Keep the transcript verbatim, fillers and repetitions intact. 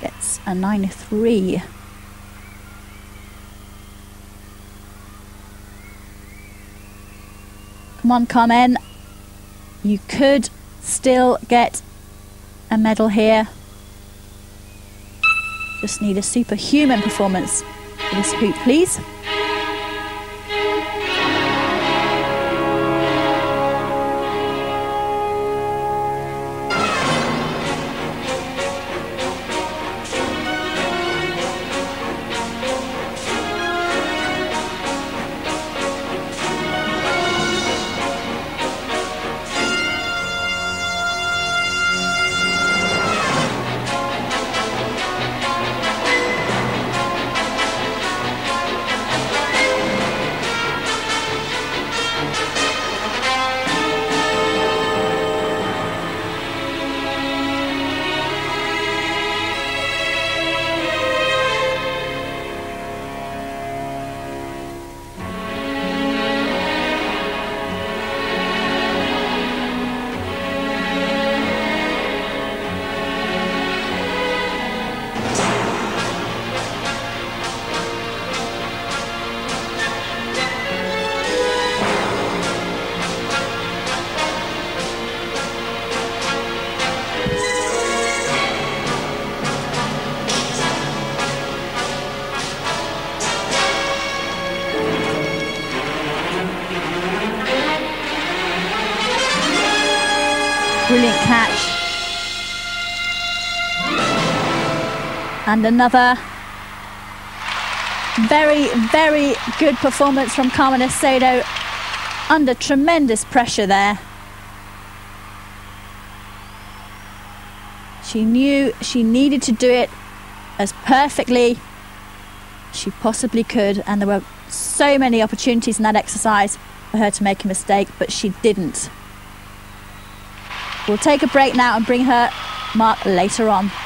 gets a nine three. Come on, Carmen. You could still get a medal here. Just need a superhuman performance for this hoop, please. Brilliant catch. And another very, very good performance from Carmen Acedo under tremendous pressure there. She knew she needed to do it as perfectly as she possibly could, and there were so many opportunities in that exercise for her to make a mistake, but she didn't. We'll take a break now and bring her mark later on.